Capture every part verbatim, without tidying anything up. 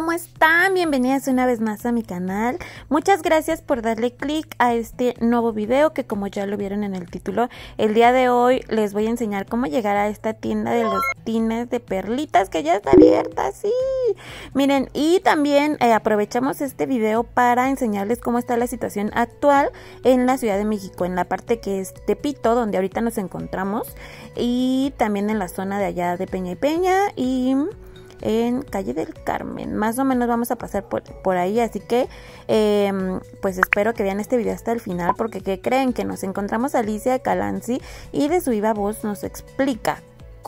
¿cómo están? Bienvenidas una vez más a mi canal. Muchas gracias por darle clic a este nuevo video que, como ya lo vieron en el título, el día de hoy les voy a enseñar cómo llegar a esta tienda de los tines de perlitas que ya está abierta, sí. Miren, y también eh, aprovechamos este video para enseñarles cómo está la situación actual en la Ciudad de México, en la parte que es Tepito, donde ahorita nos encontramos, y también en la zona de allá de Peña y Peña y en Calle del Carmen. Más o menos vamos a pasar por, por ahí, así que eh, pues espero que vean este video hasta el final, porque ¿qué creen? Que nos encontramos a Alicia de Calancy y de su viva voz nos explica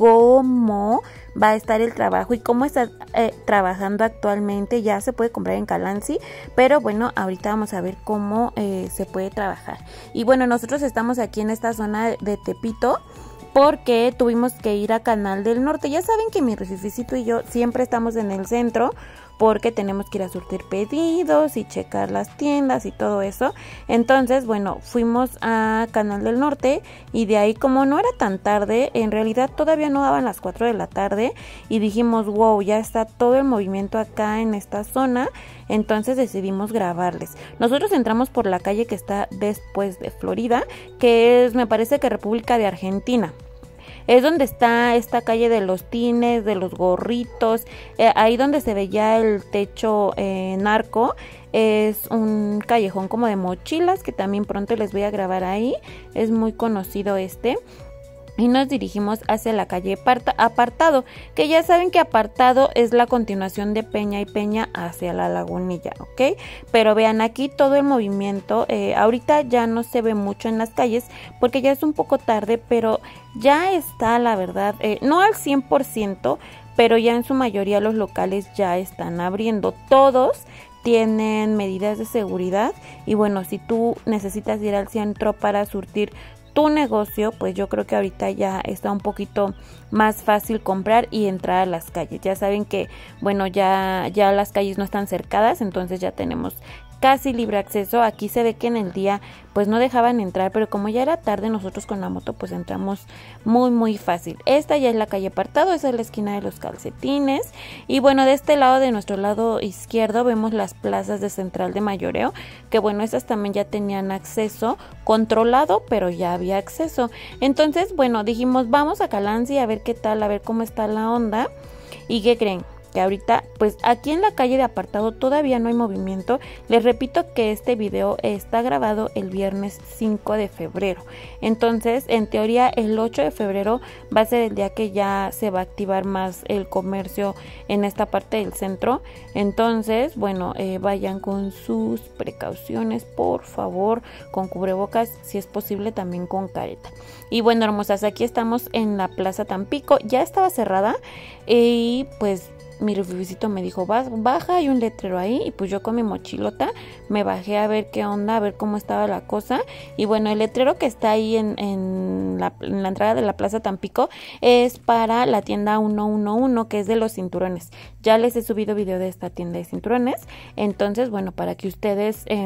cómo va a estar el trabajo y cómo está eh, trabajando actualmente. Ya se puede comprar en Calancy, pero bueno, ahorita vamos a ver cómo eh, se puede trabajar. Y bueno, nosotros estamos aquí en esta zona de Tepito porque tuvimos que ir a Canal del Norte. Ya saben que mi Rifificito y yo siempre estamos en el centro porque tenemos que ir a surtir pedidos y checar las tiendas y todo eso. Entonces, bueno, fuimos a Canal del Norte y de ahí, como no era tan tarde, en realidad todavía no daban las cuatro de la tarde, y dijimos, wow, ya está todo el movimiento acá en esta zona. Entonces decidimos grabarles. Nosotros entramos por la calle que está después de Florida, que es, me parece que República de Argentina. Es donde está esta calle de los tines, de los gorritos, eh, ahí donde se veía el techo eh, narco. Es un callejón como de mochilas que también pronto les voy a grabar ahí. Es muy conocido este. Y nos dirigimos hacia la calle Apartado, que ya saben que Apartado es la continuación de Peña y Peña hacia la Lagunilla, ¿ok? Pero vean aquí todo el movimiento. Eh, ahorita ya no se ve mucho en las calles porque ya es un poco tarde, pero ya está, la verdad, eh, no al cien por ciento, pero ya en su mayoría los locales ya están abriendo. Todos tienen medidas de seguridad y bueno, si tú necesitas ir al centro para surtir tu negocio, pues yo creo que ahorita ya está un poquito más fácil comprar y entrar a las calles. Ya saben que, bueno, ya, ya las calles no están cercadas, entonces ya tenemos casi libre acceso. Aquí se ve que en el día pues no dejaban entrar, pero como ya era tarde, nosotros con la moto pues entramos muy muy fácil. Esta ya es la calle Apartado, esa es la esquina de los calcetines. Y bueno, de este lado, de nuestro lado izquierdo, vemos las plazas de Central de Mayoreo, que bueno, estas también ya tenían acceso controlado, pero ya había acceso. Entonces, bueno, dijimos, vamos a Calancy a ver qué tal, a ver cómo está la onda. ¿Y qué creen? Que ahorita, pues aquí en la calle de Apartado todavía no hay movimiento. Les repito que este video está grabado el viernes cinco de febrero. Entonces, en teoría, el ocho de febrero va a ser el día que ya se va a activar más el comercio en esta parte del centro. Entonces, bueno, eh, vayan con sus precauciones, por favor, con cubrebocas, si es posible también con careta. Y bueno, hermosas, aquí estamos en la Plaza Tampico. Ya estaba cerrada y pues mi Rifificito me dijo, baja, hay un letrero ahí, y pues yo con mi mochilota me bajé a ver qué onda, a ver cómo estaba la cosa. Y bueno, el letrero que está ahí en, en, la, en la entrada de la Plaza Tampico es para la tienda ciento once, que es de los cinturones. Ya les he subido video de esta tienda de cinturones, entonces bueno, para que ustedes eh,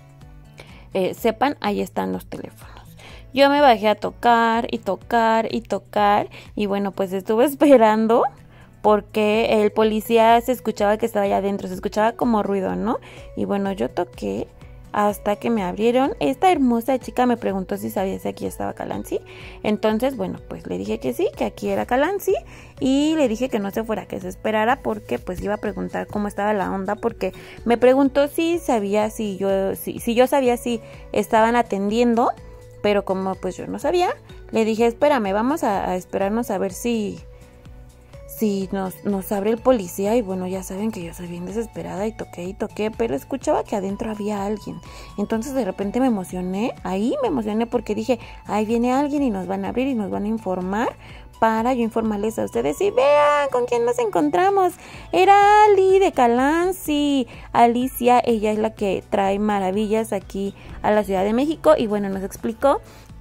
eh, sepan, ahí están los teléfonos. Yo me bajé a tocar y tocar y tocar, y bueno, pues estuve esperando porque el policía se escuchaba que estaba allá adentro, se escuchaba como ruido, ¿no? Y bueno, yo toqué hasta que me abrieron. Esta hermosa chica me preguntó si sabía si aquí estaba Calancy. Entonces, bueno, pues le dije que sí, que aquí era Calancy, y le dije que no se fuera, que se esperara, porque pues iba a preguntar cómo estaba la onda, porque me preguntó si sabía si yo, si, si yo sabía si estaban atendiendo, pero como pues yo no sabía, le dije, espérame, vamos a, a esperarnos a ver si... si nos, nos abre el policía. Y bueno, ya saben que yo soy bien desesperada y toqué y toqué, pero escuchaba que adentro había alguien. Entonces de repente me emocioné, ahí me emocioné porque dije, ahí viene alguien y nos van a abrir y nos van a informar para yo informarles a ustedes. Y vean con quién nos encontramos. Era Ali de Calancy. Alicia, ella es la que trae maravillas aquí a la Ciudad de México, y bueno, nos explicó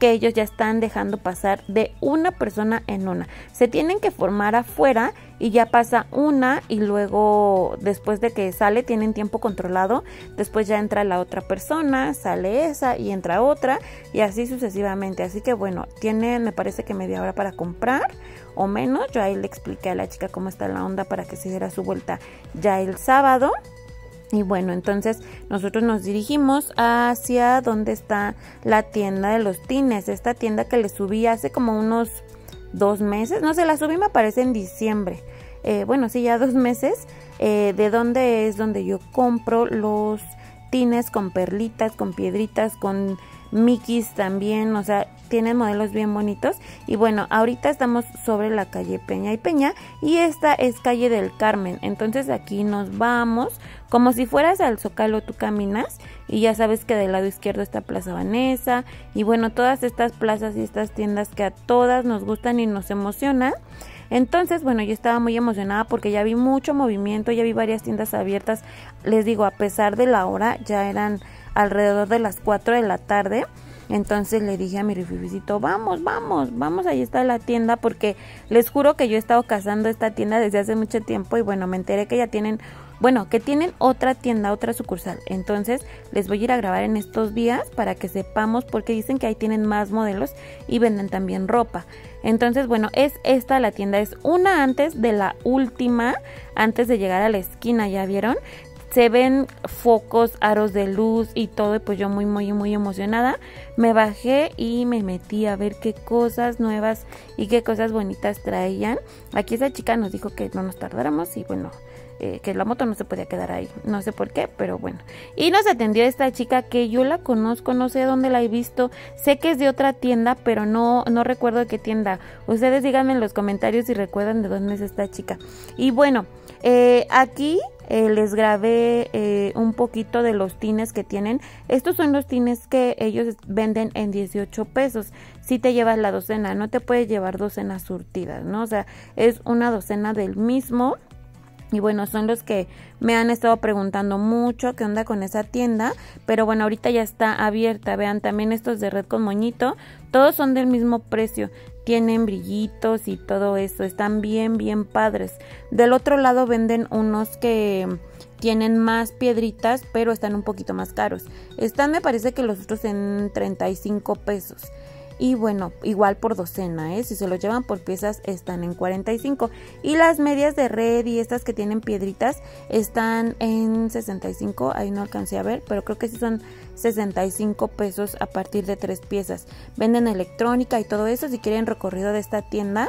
que ellos ya están dejando pasar de una persona en una. Se tienen que formar afuera y ya pasa una y luego después de que sale tienen tiempo controlado, después ya entra la otra persona, sale esa y entra otra y así sucesivamente. Así que bueno, tiene me parece que media hora para comprar o menos. Yo ahí le expliqué a la chica cómo está la onda para que se diera su vuelta ya el sábado. Y bueno, entonces nosotros nos dirigimos hacia donde está la tienda de los tines, esta tienda que le subí hace como unos dos meses, no sé, la subí me parece en diciembre, eh, bueno, sí, ya dos meses, eh, de donde es donde yo compro los tines con perlitas, con piedritas, con mickeys también, o sea, tienen modelos bien bonitos. Y bueno, ahorita estamos sobre la calle Peña y Peña y esta es calle del Carmen, entonces aquí nos vamos como si fueras al Zócalo. Tú caminas y ya sabes que del lado izquierdo está Plaza Vanessa y bueno, todas estas plazas y estas tiendas que a todas nos gustan y nos emocionan. Entonces, bueno, yo estaba muy emocionada porque ya vi mucho movimiento, ya vi varias tiendas abiertas. Les digo, a pesar de la hora, ya eran alrededor de las cuatro de la tarde. Entonces le dije a mi rifrifito, vamos, vamos, vamos, ahí está la tienda, porque les juro que yo he estado cazando esta tienda desde hace mucho tiempo y bueno, me enteré que ya tienen, bueno, que tienen otra tienda, otra sucursal. Entonces les voy a ir a grabar en estos días para que sepamos, porque dicen que ahí tienen más modelos y venden también ropa. Entonces, bueno, es esta la tienda, es una antes de la última, antes de llegar a la esquina, ¿ya vieron? Se ven focos, aros de luz y todo, y pues yo muy, muy, muy emocionada. Me bajé y me metí a ver qué cosas nuevas y qué cosas bonitas traían. Aquí esa chica nos dijo que no nos tardáramos y bueno, eh, que la moto no se podía quedar ahí. No sé por qué, pero bueno. Y nos atendió esta chica que yo la conozco, no sé dónde la he visto. Sé que es de otra tienda, pero no, no recuerdo de qué tienda. Ustedes díganme en los comentarios si recuerdan de dónde es esta chica. Y bueno, eh, aquí... Eh, les grabé eh, un poquito de los tines que tienen. Estos son los tines que ellos venden en dieciocho pesos. Si te llevas la docena, no te puedes llevar docenas surtidas, ¿no? O sea, es una docena del mismo. Y bueno, son los que me han estado preguntando mucho qué onda con esa tienda. Pero bueno, ahorita ya está abierta. Vean, también estos de red con moñito. Todos son del mismo precio. Tienen brillitos y todo eso. Están bien, bien padres. Del otro lado venden unos que tienen más piedritas, pero están un poquito más caros. Están, me parece que los otros en treinta y cinco pesos. Y bueno, igual por docena, ¿eh? Si se los llevan por piezas están en cuarenta y cinco. Y las medias de red y estas que tienen piedritas están en sesenta y cinco. Ahí no alcancé a ver, pero creo que sí son sesenta y cinco pesos a partir de tres piezas. Venden electrónica y todo eso. Si quieren recorrido de esta tienda,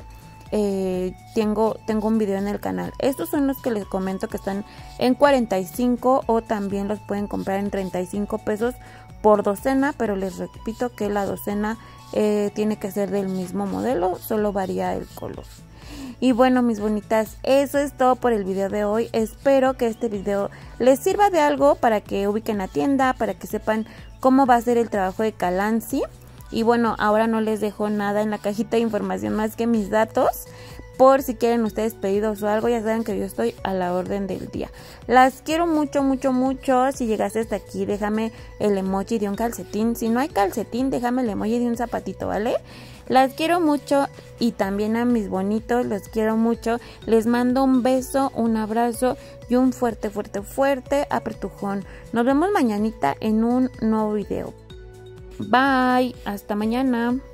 eh, tengo, tengo un video en el canal. Estos son los que les comento que están en cuarenta y cinco o también los pueden comprar en treinta y cinco pesos por docena, pero les repito que la docena eh, tiene que ser del mismo modelo, solo varía el color. Y bueno, mis bonitas, eso es todo por el video de hoy. Espero que este video les sirva de algo para que ubiquen la tienda, para que sepan cómo va a ser el trabajo de Calancy. Y bueno, ahora no les dejo nada en la cajita de información más que mis datos, por si quieren ustedes pedidos o algo. Ya saben que yo estoy a la orden del día. Las quiero mucho, mucho, mucho. Si llegaste hasta aquí, déjame el emoji de un calcetín. Si no hay calcetín, déjame el emoji de un zapatito, ¿vale? Las quiero mucho y también a mis bonitos, los quiero mucho. Les mando un beso, un abrazo y un fuerte, fuerte, fuerte apretujón. Nos vemos mañanita en un nuevo video. Bye, hasta mañana.